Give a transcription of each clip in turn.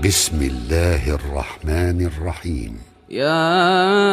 بسم الله الرحمن الرحيم. يا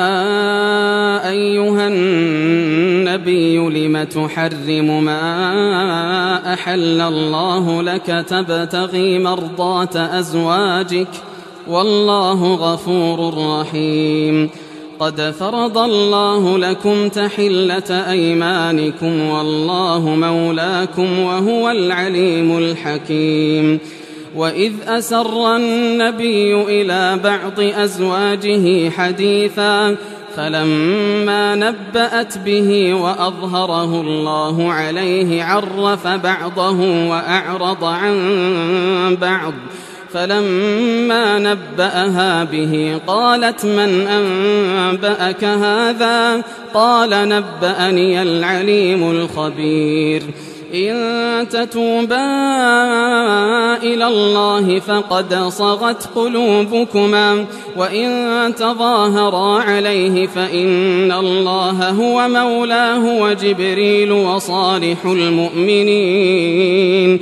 أيها النبي لم تحرم ما أحل الله لك تبتغي مرضات أزواجك والله غفور رحيم. قد فرض الله لكم تحلة أيمانكم والله مولاكم وهو العليم الحكيم. وإذ أسر النبي إلى بعض أزواجه حديثا فلما نبأت به وأظهره الله عليه عرف بعضه وأعرض عن بعض فلما نبأها به قالت من أنبأك هذا؟ قال نبأني العليم الخبير. إن تتوبا إلى الله فقد صغت قلوبكما وإن تظاهرا عليه فإن الله هو مولاه وجبريل وصالح المؤمنين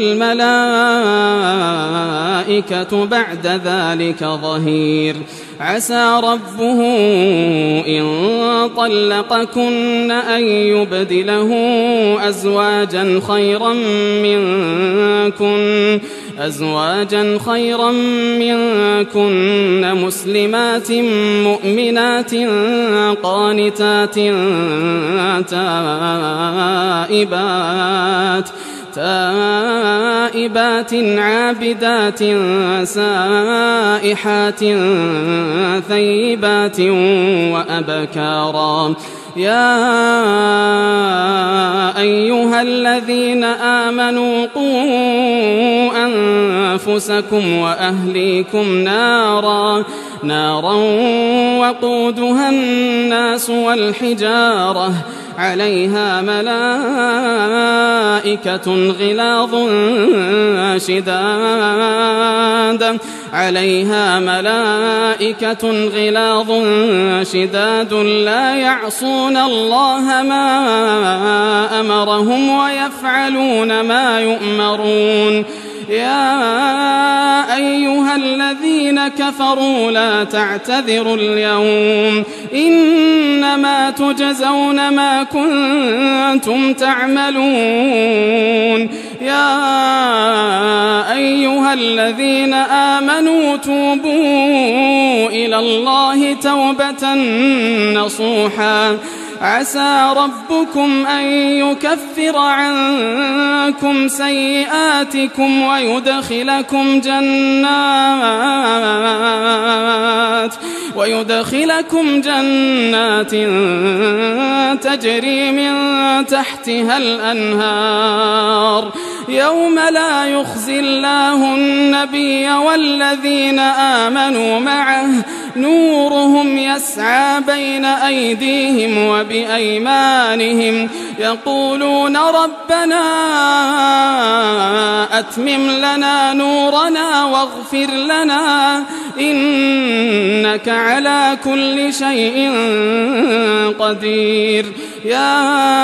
والملائكة بعد ذلك ظهير. عسى ربه إن طلقكن أن يبدله أزواجا خيرا منكن مسلمات مؤمنات قانتات تائبات عابدات سائحات ثيبات وأبكارا. يا أيها الذين آمنوا قوا أنفسكم وأهليكم نارا وقودها الناس والحجارة عليها ملائكة غلاظ شداد لا يعصون الله ما أمرهم ويفعلون ما يؤمرون. يا أيها الذين كفروا لا تعتذروا اليوم إنما تجزون ما كنتم تعملون. يا أيها الذين آمنوا توبوا إلى الله توبة نصوحا عسى ربكم أن يكفر عنكم سيئاتكم ويدخلكم جنات تجري من تحتها الأنهار يوم لا يخزي الله النبي والذين آمنوا معه نورهم يسعى بين أيديهم وبأيمانهم يقولون ربنا أتمم لنا نورنا واغفر لنا إنك على كل شيء قدير. يا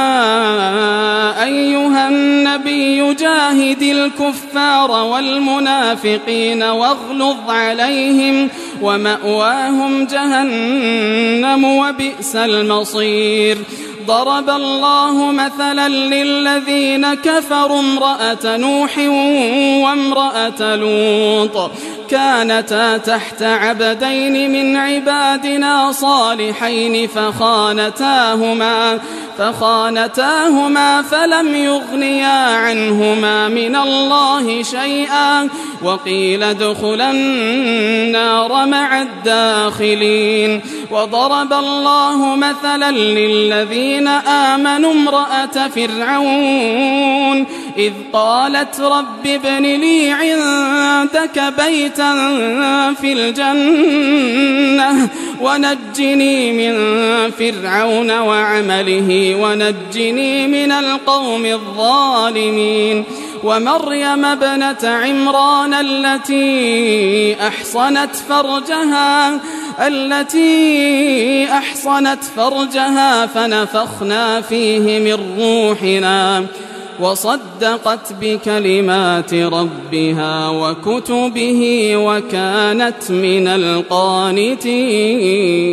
أيها النبي جاهد الكفار والمنافقين واغلظ عليهم ومأواهم جهنم وبئس المصير. ضرب الله مثلا للذين كفروا امرأة نوح وامرأة لوط كانتا تحت عبدين من عبادنا صالحين فخانتاهما فلم يغنيا عنهما من الله شيئا وقيل ادخلا النار مع الداخلين. وضرب الله مثلا للذين آمنوا امرأة فرعون إذ قالت رب ابن لي عندك بيتا في الجنة ونجني من فرعون وعمله ونجني من القوم الظالمين. ومريم ابنة عمران التي أحصنت فرجها فنفخنا فيه من روحنا وصدقت بكلمات ربها وكتبه وكانت من القانتين.